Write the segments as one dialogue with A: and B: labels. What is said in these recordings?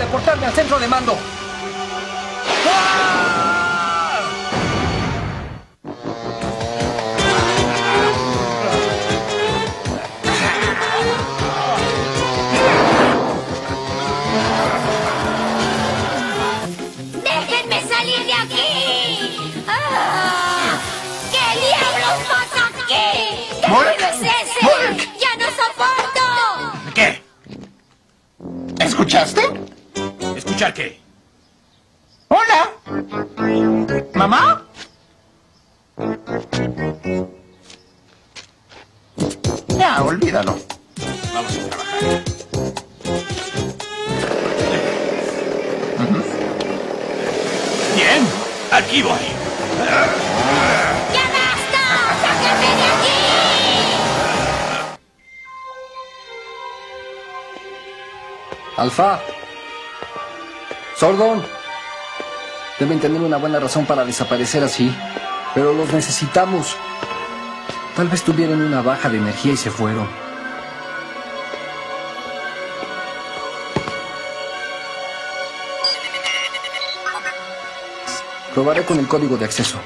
A: teleportarme al centro de mando. ¡Ah!
B: ¡Déjenme salir de aquí! ¡Ah! ¿Qué diablos pasa aquí? ¿Qué ruido es ese?
C: ¡Mulk!
B: ¡Ya no soporto!
D: ¿Qué?
C: ¿Escuchaste?
D: ¿Escuchar qué?
C: Hola. ¿Mamá? Ya, olvídalo.
D: Vamos a trabajar. Bien, aquí voy.
B: ¡Ya basta! ¡Sáquenme de aquí!
A: Alfa. Sordon. Deben tener una buena razón para desaparecer así. Pero los necesitamos. Tal vez tuvieron una baja de energía y se fueron. Probaré con el código de acceso.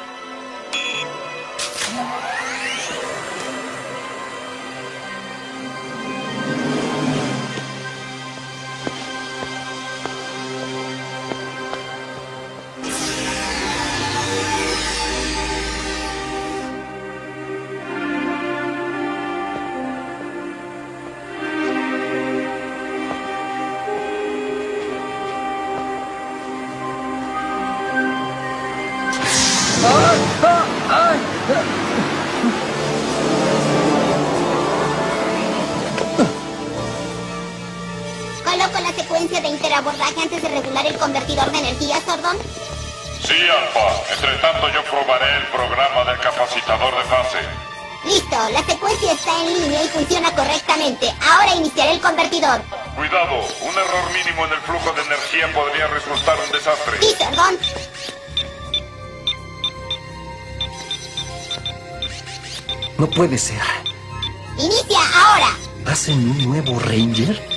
B: Coloco la secuencia de interabordaje antes de regular el convertidor de energía, Sordon.
E: Sí, Alfa. Entre tanto yo probaré el programa del capacitador de fase.
B: Listo, la secuencia está en línea y funciona correctamente. Ahora iniciaré el convertidor.
E: Cuidado, un error mínimo en el flujo de energía podría resultar un desastre.
B: Sí, Sordon.
A: No puede ser.
B: Inicia ahora.
A: ¿Hacen un nuevo Ranger?